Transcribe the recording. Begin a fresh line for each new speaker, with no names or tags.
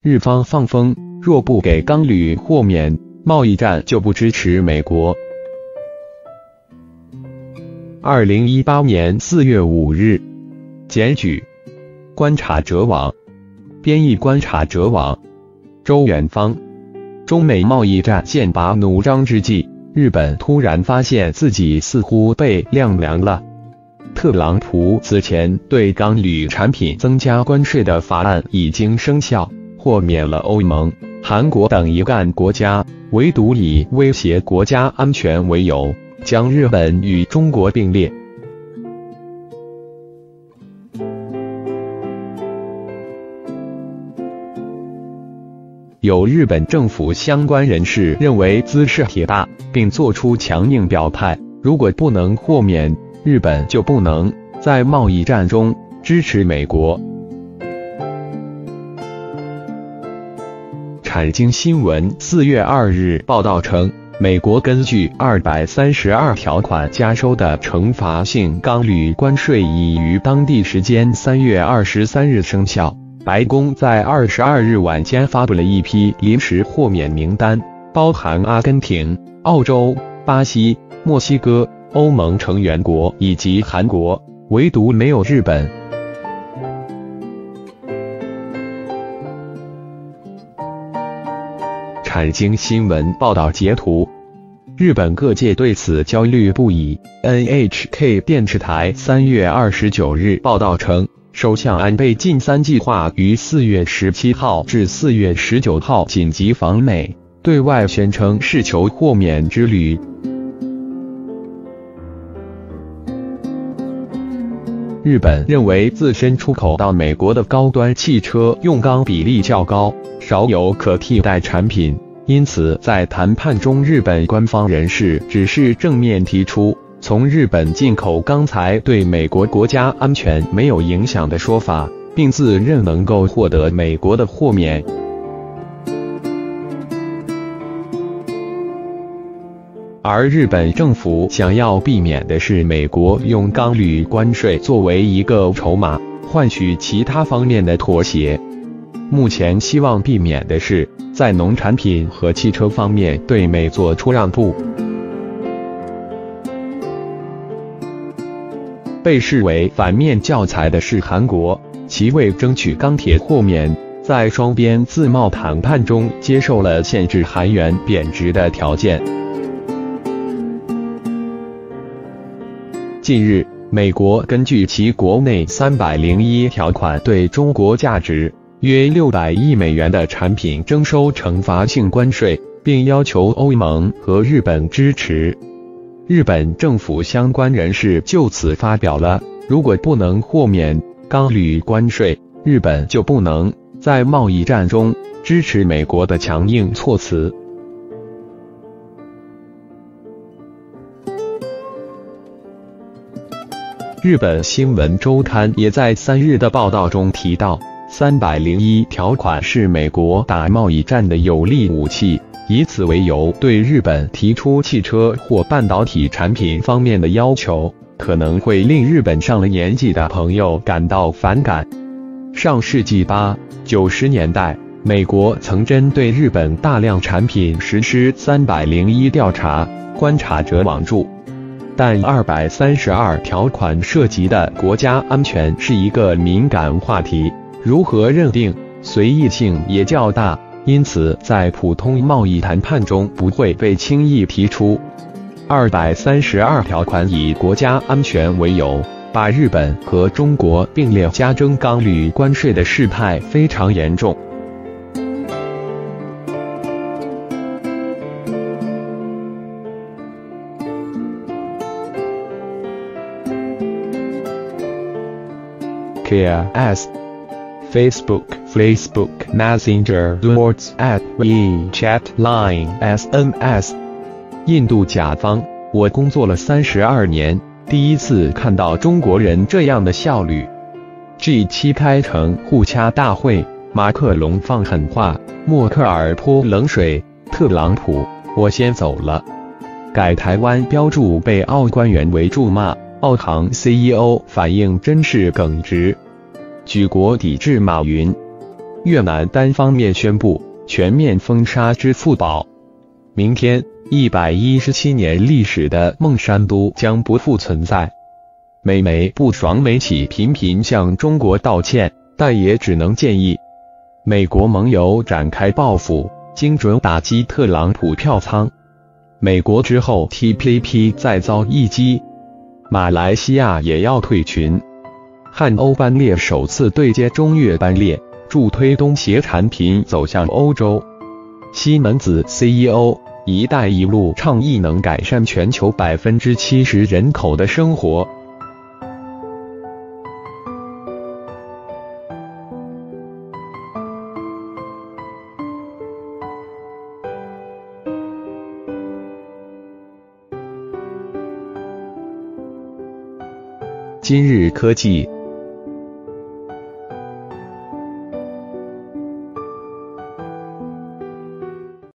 日方放风，若不给钢铝豁免，贸易战就不支持美国。2018年4月5日，检举观察者网，编译观察者网，周远方。中美贸易战剑拔弩张之际，日本突然发现自己似乎被晾凉了。特朗普此前对钢铝产品增加关税的法案已经生效，豁免了欧盟、韩国等一干国家，唯独以威胁国家安全为由，将日本与中国并列。有日本政府相关人士认为兹事体大，并作出强硬表态，如果不能豁免，日本就不能在贸易战中支持美国。产经新闻4月2日报道称，美国根据232条款加收的惩罚性钢铝关税已于当地时间3月23日生效。白宫在22日晚间发布了一批临时豁免名单，包含阿根廷、澳洲、巴西、墨西哥、欧盟成员国以及韩国，唯独没有日本。产经新闻报道截图，日本各界对此焦虑不已。NHK 电视台3月29日报道称，首相安倍晋三计划于4月17号至4月19号紧急访美，对外宣称是求豁免之旅。日本认为自身出口到美国的高端汽车用钢比例较高，少有可替代产品，因此在谈判中，日本官方人士只是正面提出从日本进口钢材对美国国家安全没有影响的说法，并自认能够获得美国的豁免。而日本政府想要避免的是美国用钢铝关税作为一个筹码，换取其他方面的妥协。目前希望避免的是在农产品和汽车方面对美做出让步。被视为反面教材的是韩国，其为争取钢铁豁免，在双边自贸谈判中接受了限制韩元贬值的条件。近日，美国根据其国内301条款对中国价值约600亿美元的产品征收惩罚性关税，并要求欧盟和日本支持。日本政府相关人士就此发表了如果不能豁免钢铝关税，日本就不能在贸易战中支持美国的强硬措辞。日本新闻周刊也在3日的报道中提到，301条款是美国打贸易战的有力武器，以此为由对日本提出汽车或半导体产品方面的要求，可能会令日本上了年纪的朋友感到反感。上世纪80、90年代，美国曾针对日本大量产品实施301调查，观察者网注。但232条款涉及的国家安全是一个敏感话题，如何认定，随意性也较大，因此在普通贸易谈判中不会被轻易提出。232条款以国家安全为由，把日本和中国并列加征钢铝关税的事态非常严重。KS Facebook Messenger WhatsApp WeChat Line SMS 印度甲方，我工作了32年，第一次看到中国人这样的效率。G7 开城互掐大会，马克龙放狠话，默克尔泼冷水，特朗普，我先走了。改台湾标注被澳官员围住骂，澳航 CEO 反应真是耿直。举国抵制马云。 越南单方面宣布全面封杀支付宝。明天，117年历史的孟山都将不复存在。美媒不爽媒体频频向中国道歉，但也只能建议美国盟友展开报复，精准打击特朗普票仓。美国之后 TPP 再遭一击，马来西亚也要退群。汉欧班列首次对接中越班列，助推东协产品走向欧洲。西门子 CEO， 一带一路倡议能改善全球70%人口的生活。今日科技。